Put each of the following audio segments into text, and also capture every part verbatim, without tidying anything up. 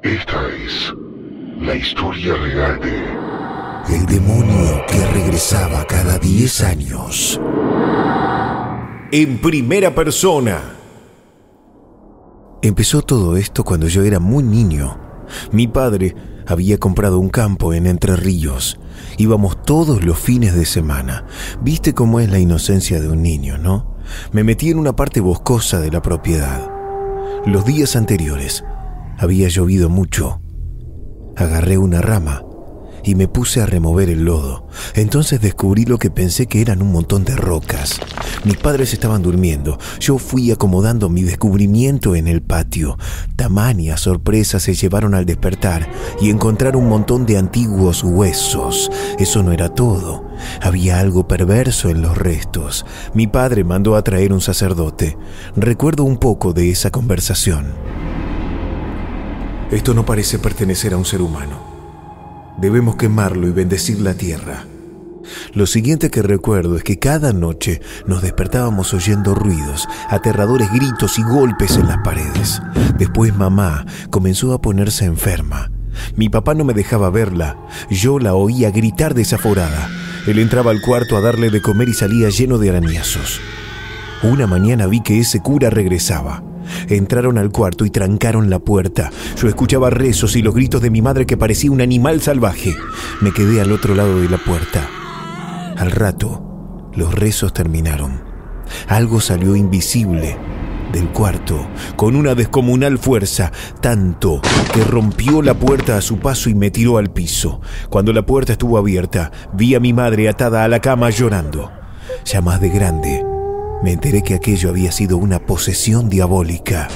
Esta es la historia real de... El demonio que regresaba cada diez años. En primera persona. Empezó todo esto cuando yo era muy niño. Mi padre había comprado un campo en Entre Ríos. Íbamos todos los fines de semana. Viste cómo es la inocencia de un niño, ¿no? Me metí en una parte boscosa de la propiedad. Los días anteriores había llovido mucho. Agarré una rama y me puse a remover el lodo. Entonces descubrí lo que pensé que eran un montón de rocas. Mis padres estaban durmiendo. Yo fui acomodando mi descubrimiento en el patio. Tamaña sorpresa se llevaron al despertar y encontrar un montón de antiguos huesos. Eso no era todo. Había algo perverso en los restos. Mi padre mandó a traer un sacerdote. Recuerdo un poco de esa conversación. Esto no parece pertenecer a un ser humano. Debemos quemarlo y bendecir la tierra. Lo siguiente que recuerdo es que cada noche nos despertábamos oyendo ruidos, aterradores gritos y golpes en las paredes. Después mamá comenzó a ponerse enferma. Mi papá no me dejaba verla. Yo la oía gritar desaforada. Él entraba al cuarto a darle de comer y salía lleno de arañazos. Una mañana vi que ese cura regresaba. Entraron al cuarto y trancaron la puerta. Yo escuchaba rezos y los gritos de mi madre que parecía un animal salvaje. Me quedé al otro lado de la puerta. Al rato, los rezos terminaron. Algo salió invisible del cuarto con una descomunal fuerza, tanto que rompió la puerta a su paso y me tiró al piso. Cuando la puerta estuvo abierta, vi a mi madre atada a la cama llorando. Ya más de grande, me enteré que aquello había sido una posesión diabólica.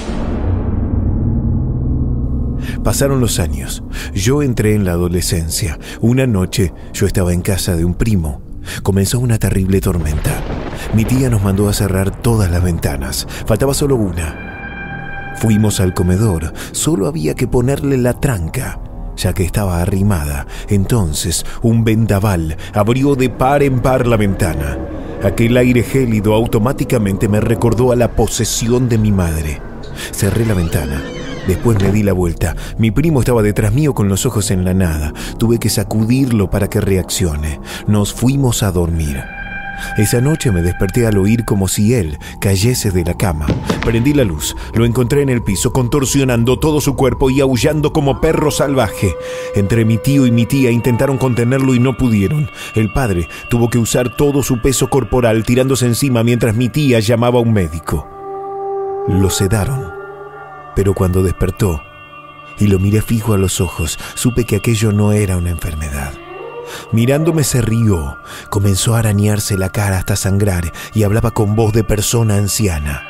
Pasaron los años. Yo entré en la adolescencia. Una noche yo estaba en casa de un primo. Comenzó una terrible tormenta. Mi tía nos mandó a cerrar todas las ventanas. Faltaba solo una. Fuimos al comedor. Solo había que ponerle la tranca, ya que estaba arrimada. Entonces un vendaval abrió de par en par la ventana. Aquel aire gélido automáticamente me recordó a la posesión de mi madre. Cerré la ventana. Después me di la vuelta. Mi primo estaba detrás mío con los ojos en la nada. Tuve que sacudirlo para que reaccione. Nos fuimos a dormir. Esa noche me desperté al oír como si él cayese de la cama. Prendí la luz. Lo encontré en el piso, contorsionando todo su cuerpo y aullando como perro salvaje. Entre mi tío y mi tía intentaron contenerlo y no pudieron. El padre tuvo que usar todo su peso corporal tirándose encima mientras mi tía llamaba a un médico. Lo sedaron. Pero cuando despertó y lo miré fijo a los ojos, supe que aquello no era una enfermedad. Mirándome se rió, comenzó a arañarse la cara hasta sangrar y hablaba con voz de persona anciana.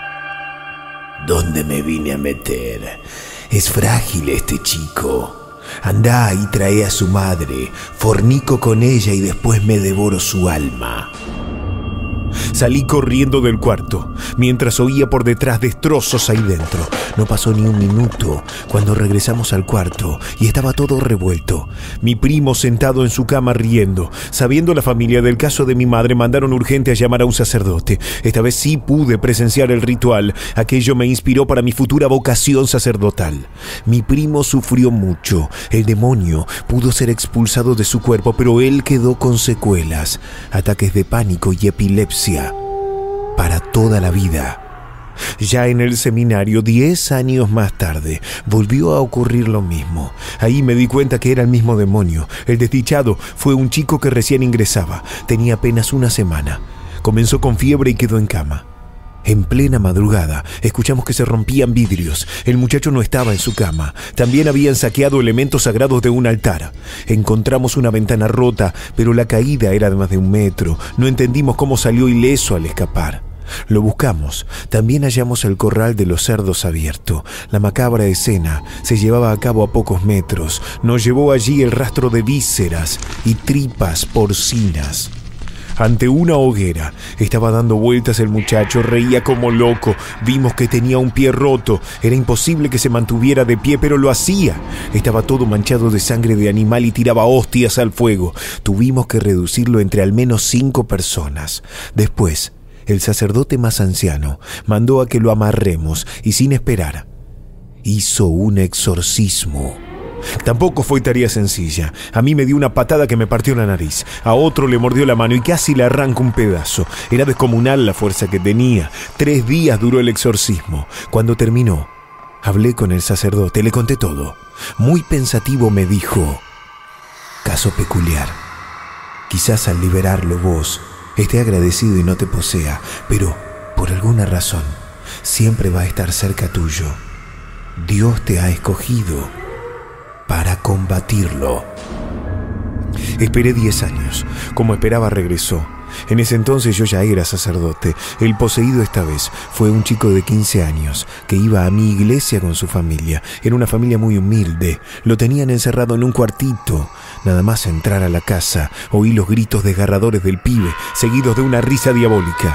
¿Dónde me vine a meter? Es frágil este chico. Andá y trae a su madre, fornico con ella y después me devoro su alma. Salí corriendo del cuarto, mientras oía por detrás destrozos ahí dentro. No pasó ni un minuto cuando regresamos al cuarto y estaba todo revuelto. Mi primo sentado en su cama riendo. Sabiendo la familia del caso de mi madre, mandaron urgente a llamar a un sacerdote. Esta vez sí pude presenciar el ritual. Aquello me inspiró para mi futura vocación sacerdotal. Mi primo sufrió mucho. El demonio pudo ser expulsado de su cuerpo, pero él quedó con secuelas, ataques de pánico y epilepsia para toda la vida. Ya en el seminario, diez años más tarde, volvió a ocurrir lo mismo. Ahí me di cuenta que era el mismo demonio. El desdichado fue un chico que recién ingresaba. Tenía apenas una semana. Comenzó con fiebre y quedó en cama. En plena madrugada, escuchamos que se rompían vidrios. El muchacho no estaba en su cama. También habían saqueado elementos sagrados de un altar. Encontramos una ventana rota, pero la caída era de más de un metro. No entendimos cómo salió ileso al escapar. Lo buscamos. También hallamos el corral de los cerdos abierto. La macabra escena se llevaba a cabo a pocos metros. Nos llevó allí el rastro de vísceras y tripas porcinas. Ante una hoguera estaba dando vueltas el muchacho, reía como loco. Vimos que tenía un pie roto. Era imposible que se mantuviera de pie, pero lo hacía. Estaba todo manchado de sangre de animal y tiraba hostias al fuego. Tuvimos que reducirlo entre al menos cinco personas. Después, el sacerdote más anciano mandó a que lo amarremos y sin esperar, hizo un exorcismo. Tampoco fue tarea sencilla. A mí me dio una patada que me partió la nariz. A otro le mordió la mano y casi le arranca un pedazo. Era descomunal la fuerza que tenía. Tres días duró el exorcismo. Cuando terminó, hablé con el sacerdote, le conté todo. Muy pensativo me dijo: caso peculiar. Quizás al liberarlo vos esté agradecido y no te posea, pero por alguna razón siempre va a estar cerca tuyo. Dios te ha escogido para combatirlo. Esperé diez años. Como esperaba, regresó. En ese entonces yo ya era sacerdote. El poseído esta vez fue un chico de quince años que iba a mi iglesia con su familia. Era una familia muy humilde. Lo tenían encerrado en un cuartito. Nada más entrar a la casa, oí los gritos desgarradores del pibe, seguidos de una risa diabólica.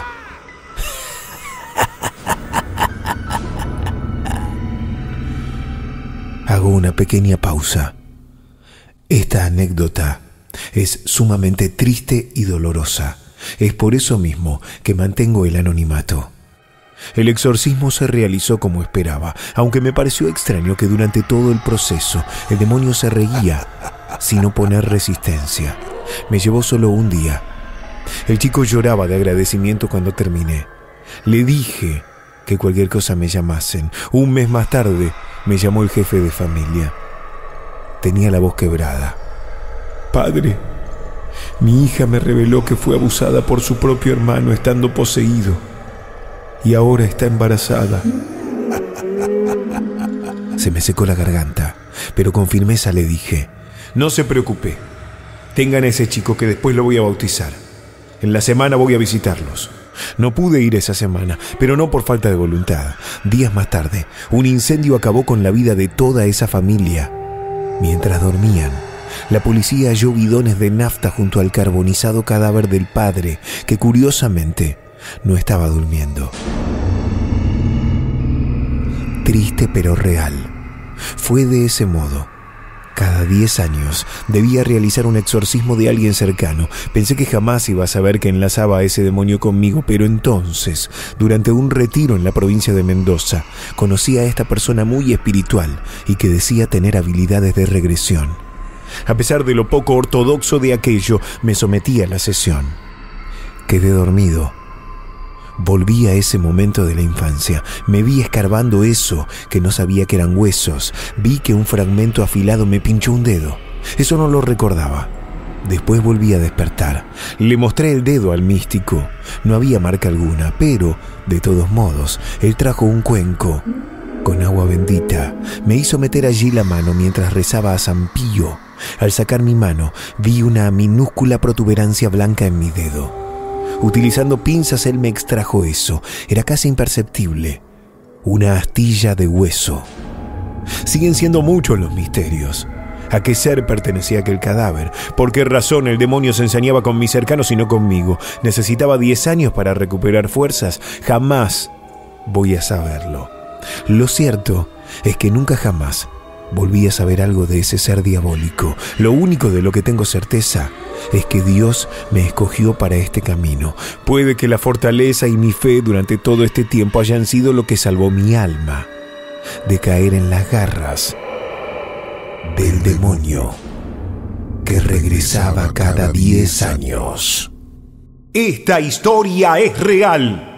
Hago una pequeña pausa. Esta anécdota es sumamente triste y dolorosa. Es por eso mismo que mantengo el anonimato. El exorcismo se realizó como esperaba, aunque me pareció extraño que durante todo el proceso el demonio se reía sin oponer resistencia. Me llevó solo un día. El chico lloraba de agradecimiento cuando terminé. Le dije que cualquier cosa me llamasen. Un mes más tarde me llamó el jefe de familia. Tenía la voz quebrada. Padre, mi hija me reveló que fue abusada por su propio hermano estando poseído y ahora está embarazada. Se me secó la garganta, pero con firmeza le dije: no se preocupe, tengan a ese chico que después lo voy a bautizar. En la semana voy a visitarlos. No pude ir esa semana, pero no por falta de voluntad. Días más tarde, un incendio acabó con la vida de toda esa familia. Mientras dormían, la policía halló bidones de nafta junto al carbonizado cadáver del padre, que curiosamente no estaba durmiendo. Triste pero real. Fue de ese modo. Cada diez años debía realizar un exorcismo de alguien cercano. Pensé que jamás iba a saber que enlazaba a ese demonio conmigo, pero entonces, durante un retiro en la provincia de Mendoza, conocí a esta persona muy espiritual y que decía tener habilidades de regresión. A pesar de lo poco ortodoxo de aquello, me sometí a la sesión. Quedé dormido. Volví a ese momento de la infancia. Me vi escarbando eso que no sabía que eran huesos. Vi que un fragmento afilado me pinchó un dedo. Eso no lo recordaba. Después volví a despertar. Le mostré el dedo al místico. No había marca alguna, pero, de todos modos, él trajo un cuenco con agua bendita. Me hizo meter allí la mano mientras rezaba a San Pío. Al sacar mi mano, vi una minúscula protuberancia blanca en mi dedo. Utilizando pinzas, él me extrajo eso. Era casi imperceptible. Una astilla de hueso. Siguen siendo muchos los misterios. ¿A qué ser pertenecía aquel cadáver? ¿Por qué razón el demonio se ensañaba con mis cercanos y no conmigo? ¿Necesitaba diez años para recuperar fuerzas? Jamás voy a saberlo. Lo cierto es que nunca jamás volví a saber algo de ese ser diabólico. Lo único de lo que tengo certeza es que Dios me escogió para este camino. Puede que la fortaleza y mi fe durante todo este tiempo hayan sido lo que salvó mi alma de caer en las garras del demonio que regresaba cada diez años. Esta historia es real.